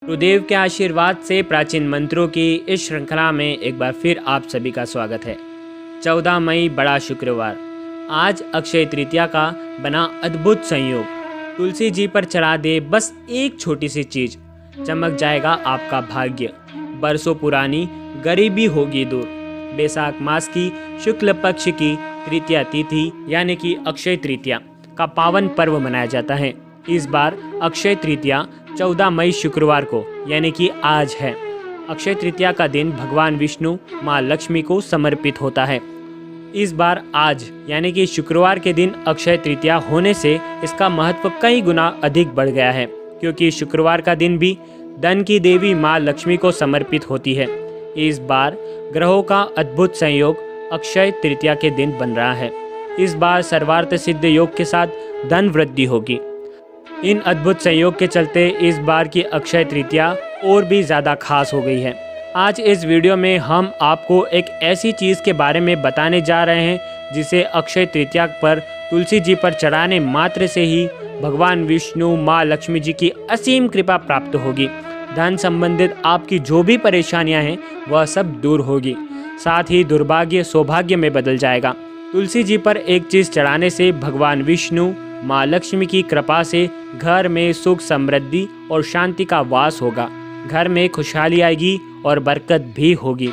गुरुदेव के आशीर्वाद से प्राचीन मंत्रों की इस श्रृंखला में एक बार फिर आप सभी का स्वागत है। 14 मई बड़ा शुक्रवार, आज अक्षय तृतीया का बना अद्भुत संयोग। तुलसी जी पर चढ़ा दे बस एक छोटी सी चीज, चमक जाएगा आपका भाग्य। बरसों पुरानी गरीबी होगी दूर। बैसाख मास की शुक्ल पक्ष की तृतीया तिथि यानी कि अक्षय तृतीया का पावन पर्व मनाया जाता है। इस बार अक्षय तृतीया 14 मई शुक्रवार को यानी कि आज है। अक्षय तृतीया का दिन भगवान विष्णु माँ लक्ष्मी को समर्पित होता है। इस बार आज यानी कि शुक्रवार के दिन अक्षय तृतीया होने से इसका महत्व कई गुना अधिक बढ़ गया है, क्योंकि शुक्रवार का दिन भी धन की देवी माँ लक्ष्मी को समर्पित होती है। इस बार ग्रहों का अद्भुत संयोग अक्षय तृतीया के दिन बन रहा है। इस बार सर्वार्थ सिद्ध योग के साथ धन वृद्धि होगी। इन अद्भुत संयोग के चलते इस बार की अक्षय तृतीया और भी ज़्यादा खास हो गई है। आज इस वीडियो में हम आपको एक ऐसी चीज़ के बारे में बताने जा रहे हैं जिसे अक्षय तृतीया पर तुलसी जी पर चढ़ाने मात्र से ही भगवान विष्णु माँ लक्ष्मी जी की असीम कृपा प्राप्त होगी। धन संबंधित आपकी जो भी परेशानियां हैं वह सब दूर होगी, साथ ही दुर्भाग्य सौभाग्य में बदल जाएगा। तुलसी जी पर एक चीज़ चढ़ाने से भगवान विष्णु माँ लक्ष्मी की कृपा से घर में सुख समृद्धि और शांति का वास होगा। घर में खुशहाली आएगी और बरकत भी होगी।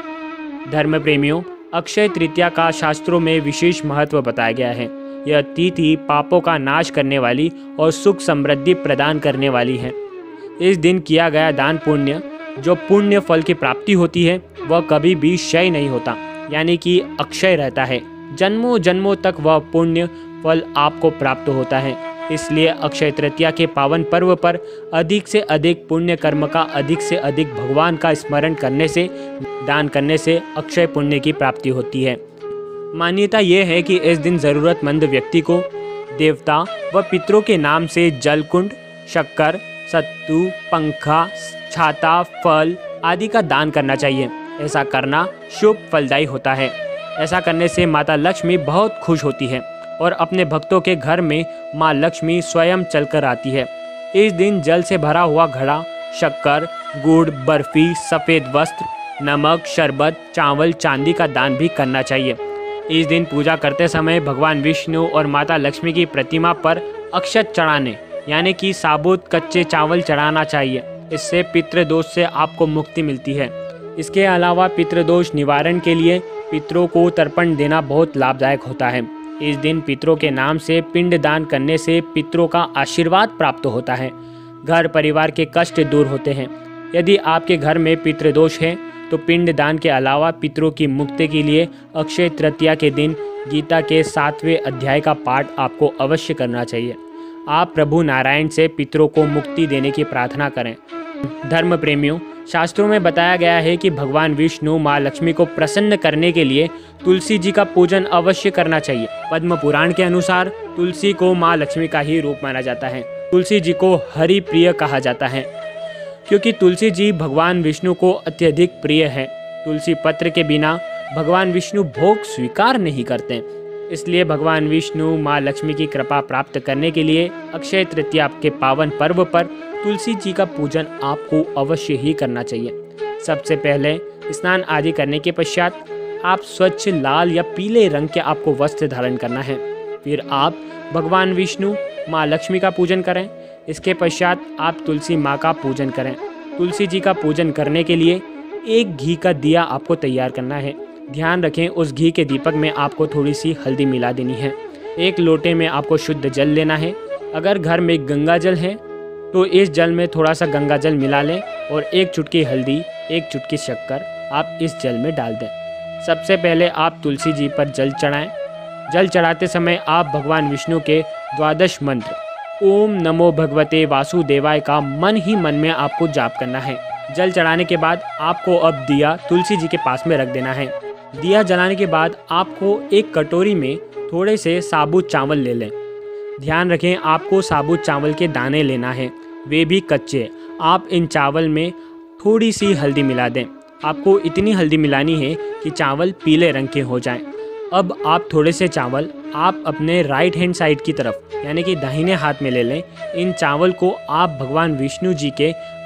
धर्म प्रेमियों, अक्षय तृतीया का शास्त्रों में विशेष महत्व बताया गया है। यह तिथि पापों का नाश करने वाली और सुख समृद्धि प्रदान करने वाली है। इस दिन किया गया दान पुण्य, जो पुण्य फल की प्राप्ति होती है, वह कभी भी क्षय नहीं होता, यानी कि अक्षय रहता है। जन्मों जन्मों तक वह पुण्य फल आपको प्राप्त होता है। इसलिए अक्षय तृतीया के पावन पर्व पर अधिक से अधिक पुण्य कर्म का अधिक से अधिक भगवान का स्मरण करने से, दान करने से अक्षय पुण्य की प्राप्ति होती है। मान्यता यह है कि इस दिन ज़रूरतमंद व्यक्ति को देवता व पितरों के नाम से जल कुंड, शक्कर, सत्तू, पंखा, छाता, फल आदि का दान करना चाहिए। ऐसा करना शुभ फलदायी होता है। ऐसा करने से माता लक्ष्मी बहुत खुश होती है और अपने भक्तों के घर में माँ लक्ष्मी स्वयं चलकर आती है। इस दिन जल से भरा हुआ घड़ा, शक्कर, गुड़, बर्फी, सफ़ेद वस्त्र, नमक, शरबत, चावल, चांदी का दान भी करना चाहिए। इस दिन पूजा करते समय भगवान विष्णु और माता लक्ष्मी की प्रतिमा पर अक्षत चढ़ाने यानी कि साबुत कच्चे चावल चढ़ाना चाहिए। इससे पितृदोष से आपको मुक्ति मिलती है। इसके अलावा पितृदोष निवारण के लिए पितरों को तर्पण देना बहुत लाभदायक होता है। इस दिन पितरों के नाम से पिंड दान करने से पितरों का आशीर्वाद प्राप्त होता है। घर परिवार के कष्ट दूर होते हैं। यदि आपके घर में पितृदोष है तो पिंड दान के अलावा पितरों की मुक्ति के लिए अक्षय तृतीया के दिन गीता के 7वें अध्याय का पाठ आपको अवश्य करना चाहिए। आप प्रभु नारायण से पितरों को मुक्ति देने की प्रार्थना करें। धर्म प्रेमियों, शास्त्रों में बताया गया है कि भगवान विष्णु माँ लक्ष्मी को प्रसन्न करने के लिए तुलसी जी का पूजन अवश्य करना चाहिए। पद्म पुराण के अनुसार तुलसी को माँ लक्ष्मी का ही रूप माना जाता है। तुलसी जी को हरि प्रिय कहा जाता है क्योंकि तुलसी जी भगवान विष्णु को अत्यधिक प्रिय है। तुलसी पत्र के बिना भगवान विष्णु भोग स्वीकार नहीं करते। इसलिए भगवान विष्णु माँ लक्ष्मी की कृपा प्राप्त करने के लिए अक्षय तृतीया के पावन पर्व पर तुलसी जी का पूजन आपको अवश्य ही करना चाहिए। सबसे पहले स्नान आदि करने के पश्चात आप स्वच्छ लाल या पीले रंग के आपको वस्त्र धारण करना है। फिर आप भगवान विष्णु माँ लक्ष्मी का पूजन करें। इसके पश्चात आप तुलसी माँ का पूजन करें। तुलसी जी का पूजन करने के लिए एक घी का दिया आपको तैयार करना है। ध्यान रखें, उस घी के दीपक में आपको थोड़ी सी हल्दी मिला देनी है। एक लोटे में आपको शुद्ध जल लेना है। अगर घर में गंगा जल है तो इस जल में थोड़ा सा गंगा जल मिला लें और एक चुटकी हल्दी, एक चुटकी शक्कर आप इस जल में डाल दें। सबसे पहले आप तुलसी जी पर जल चढ़ाएं। जल चढ़ाते समय आप भगवान विष्णु के द्वादश मंत्र ओम नमो भगवते वासुदेवाय का मन ही मन में आपको जाप करना है। जल चढ़ाने के बाद आपको अब दिया तुलसी जी के पास में रख देना है। दिया जलाने के बाद आपको एक कटोरी में थोड़े से साबुत चावल ले लें। ध्यान रखें, आपको साबुत चावल के दाने लेना है, वे भी कच्चे। आप इन चावल में थोड़ी सी हल्दी मिला दें। आपको इतनी हल्दी मिलानी है कि चावल पीले रंग के हो जाएं। अब आप थोड़े से चावल आप अपने राइट हैंड साइड की तरफ यानी कि दाहिने हाथ में ले लें। इन चावल को आप भगवान विष्णु जी के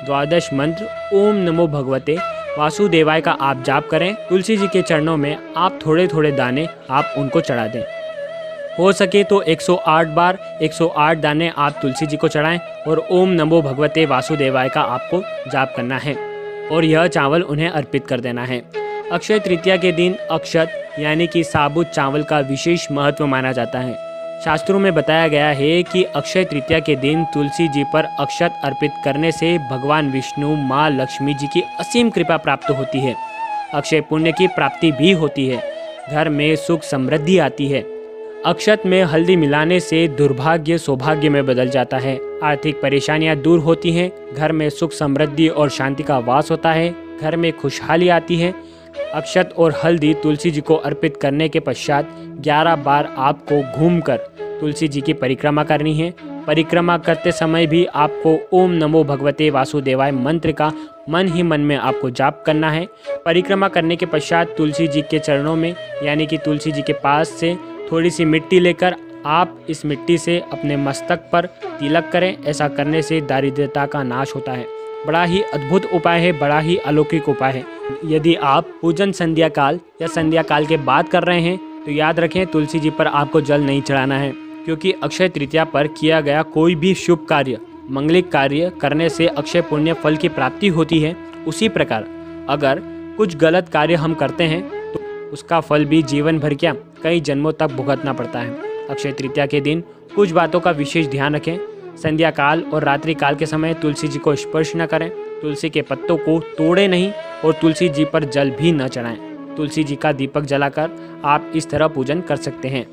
द्वादश मंत्र ओम नमो भगवते वासुदेवाय का आप जाप करें। तुलसी जी के चरणों में आप थोड़े थोड़े दाने आप उनको चढ़ा दें। हो सके तो 108 बार 108 दाने आप तुलसी जी को चढ़ाएं और ओम नमो भगवते वासुदेवाय का आपको जाप करना है और यह चावल उन्हें अर्पित कर देना है। अक्षय तृतीया के दिन अक्षत यानी कि साबुत चावल का विशेष महत्व माना जाता है। शास्त्रों में बताया गया है कि अक्षय तृतीया के दिन तुलसी जी पर अक्षत अर्पित करने से भगवान विष्णु, माँ लक्ष्मी जी की असीम कृपा प्राप्त होती है। अक्षय पुण्य की प्राप्ति भी होती है। घर में सुख समृद्धि आती है। अक्षत में हल्दी मिलाने से दुर्भाग्य सौभाग्य में बदल जाता है। आर्थिक परेशानियां दूर होती हैं। घर में सुख समृद्धि और शांति का वास होता है। घर में खुशहाली आती है। अक्षत और हल्दी तुलसी जी को अर्पित करने के पश्चात 11 बार आपको घूमकर तुलसी जी की परिक्रमा करनी है। परिक्रमा करते समय भी आपको ओम नमो भगवते वासुदेवाय मंत्र का मन ही मन में आपको जाप करना है। परिक्रमा करने के पश्चात तुलसी जी के चरणों में यानी कि तुलसी जी के पास से थोड़ी सी मिट्टी लेकर आप इस मिट्टी से अपने मस्तक पर तिलक करें। ऐसा करने से दारिद्र्यता का नाश होता है। बड़ा ही अद्भुत उपाय है, बड़ा ही अलौकिक उपाय है। यदि आप पूजन संध्या काल या संध्या काल के बाद कर रहे हैं तो याद रखें तुलसी जी पर आपको जल नहीं चढ़ाना है, क्योंकि अक्षय तृतीया पर किया गया कोई भी शुभ कार्य, मंगलिक कार्य करने से अक्षय पुण्य फल की प्राप्ति होती है। उसी प्रकार अगर कुछ गलत कार्य हम करते हैं तो उसका फल भी जीवन भर क्या कई जन्मों तक भुगतना पड़ता है। अक्षय तृतीया के दिन कुछ बातों का विशेष ध्यान रखें। संध्या काल और रात्रि काल के समय तुलसी जी को स्पर्श न करें। तुलसी के पत्तों को तोड़े नहीं और तुलसी जी पर जल भी न चढ़ाएं। तुलसी जी का दीपक जलाकर आप इस तरह पूजन कर सकते हैं।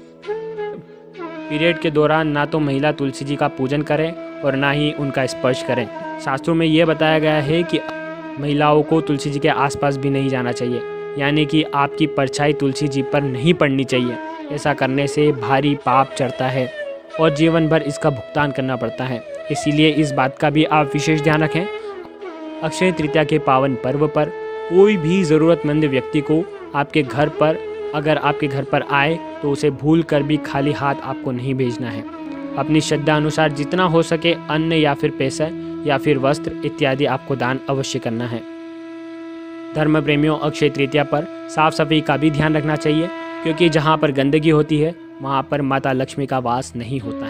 पीरियड के दौरान ना तो महिला तुलसी जी का पूजन करें और ना ही उनका स्पर्श करें। शास्त्रों में यह बताया गया है कि महिलाओं को तुलसी जी के आसपास भी नहीं जाना चाहिए, यानी कि आपकी परछाई तुलसी जी पर नहीं पड़नी चाहिए। ऐसा करने से भारी पाप चढ़ता है और जीवन भर इसका भुगतान करना पड़ता है। इसीलिए इस बात का भी आप विशेष ध्यान रखें। अक्षय तृतीया के पावन पर्व पर कोई भी ज़रूरतमंद व्यक्ति को आपके घर पर अगर आपके घर पर आए तो उसे भूल कर भी खाली हाथ आपको नहीं भेजना है। अपनी श्रद्धा अनुसार जितना हो सके अन्न या फिर पैसा या फिर वस्त्र इत्यादि आपको दान अवश्य करना है। धर्म प्रेमियों, अक्षय तृतीया पर साफ सफाई का भी ध्यान रखना चाहिए, क्योंकि जहाँ पर गंदगी होती है वहाँ पर माता लक्ष्मी का वास नहीं होता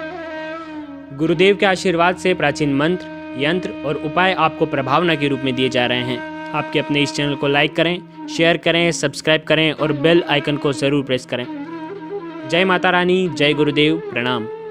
है। गुरुदेव के आशीर्वाद से प्राचीन मंत्र, यंत्र और उपाय आपको प्रभावना के रूप में दिए जा रहे हैं। आपके अपने इस चैनल को लाइक करें, शेयर करें, सब्सक्राइब करें और बेल आइकन को ज़रूर प्रेस करें। जय माता रानी, जय गुरुदेव, प्रणाम।